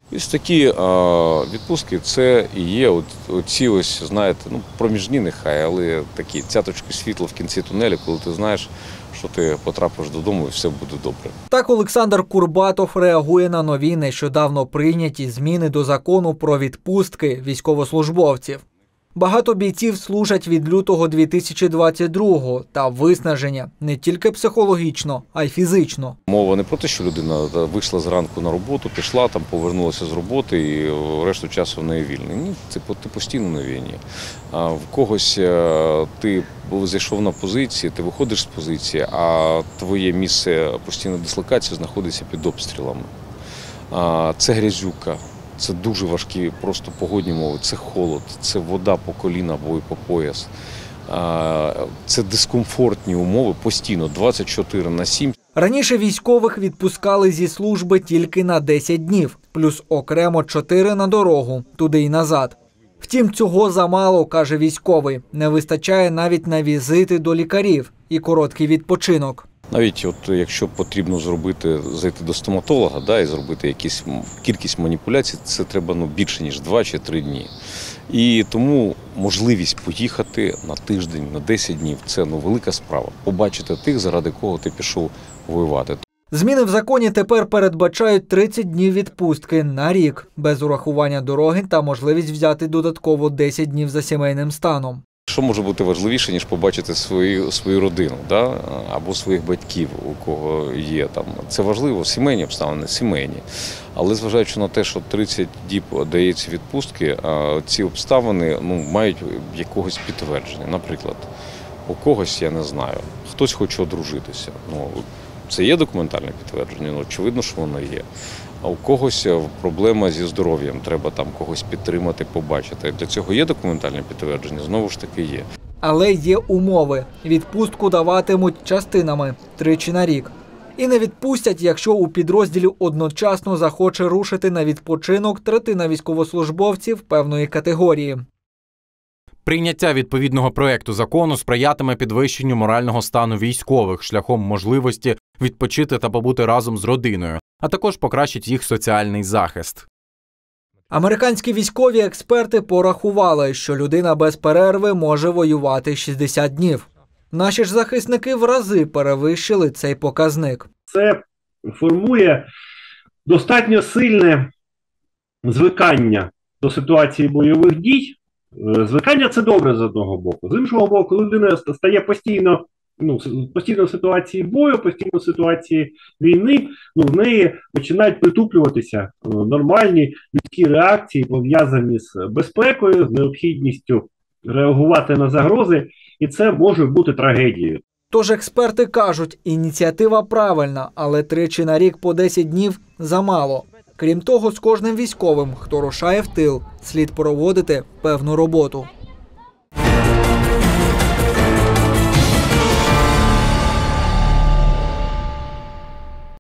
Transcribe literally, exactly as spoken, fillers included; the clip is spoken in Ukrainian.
Ось такі а, відпустки – це і є от, оці ось, знаєте, ну, проміжні нехай, але такі цяточки світла в кінці тунелю, коли ти знаєш, що ти потрапиш додому і все буде добре. Так Олександр Курбатов реагує на нові нещодавно прийняті зміни до закону про відпустки військовослужбовців. Багато бійців служать від лютого дві тисячі двадцять другого та виснаження не тільки психологічно, а й фізично. Мова не про те, що людина вийшла зранку на роботу, пішла, там повернулася з роботи і решту часу в неї вільний. Ні, це ти постійно на війні. А в когось ти зайшов на позиції, ти виходиш з позиції, а твоє місце постійної дислокації знаходиться під обстрілами. Це грязюка. Це дуже важкі просто погодні умови, це холод, це вода по коліна або і по пояс. Це дискомфортні умови постійно, двадцять чотири на сім. Раніше військових відпускали зі служби тільки на десять днів, плюс окремо чотири на дорогу, туди й назад. Втім, цього замало, каже військовий, не вистачає навіть на візити до лікарів і короткий відпочинок. Навіть от якщо потрібно зробити, зайти до стоматолога, да, і зробити якісь кількість маніпуляцій, це треба ну, більше, ніж два чи три дні. І тому можливість поїхати на тиждень, на десять днів – це ну, велика справа. Побачити тих, заради кого ти пішов воювати. Зміни в законі тепер передбачають тридцять днів відпустки на рік, без урахування дороги та можливість взяти додатково десять днів за сімейним станом. Що може бути важливіше, ніж побачити свою, свою родину, да? Або своїх батьків, у кого є там. Це важливо, сімейні обставини, сімейні. Але зважаючи на те, що тридцять діб дається відпустки, ці обставини ну, мають якогось підтвердження. Наприклад, у когось, я не знаю, хтось хоче одружитися. Ну, це є документальне підтвердження, ну, очевидно, що воно є. А у когось проблема зі здоров'ям, треба там когось підтримати, побачити. Для цього є документальне підтвердження, знову ж таки є. Але є умови. Відпустку даватимуть частинами, тричі на рік. І не відпустять, якщо у підрозділі одночасно захоче рушити на відпочинок третина військовослужбовців певної категорії. Прийняття відповідного проекту закону сприятиме підвищенню морального стану військових шляхом можливості відпочити та побути разом з родиною, а також покращить їх соціальний захист. Американські військові експерти порахували, що людина без перерви може воювати шістдесят днів. Наші ж захисники в рази перевищили цей показник. Це формує достатньо сильне звикання до ситуації бойових дій. Звикання – це добре з одного боку. З іншого боку, людина стає постійно, ну, постійно в ситуації бою, постійно в ситуації війни, ну, в неї починають притуплюватися нормальні людські реакції, пов'язані з безпекою, з необхідністю реагувати на загрози, і це може бути трагедією. Тож експерти кажуть, ініціатива правильна, але тричі на рік по десять днів замало. Крім того, з кожним військовим, хто рушає в тил, слід проводити певну роботу.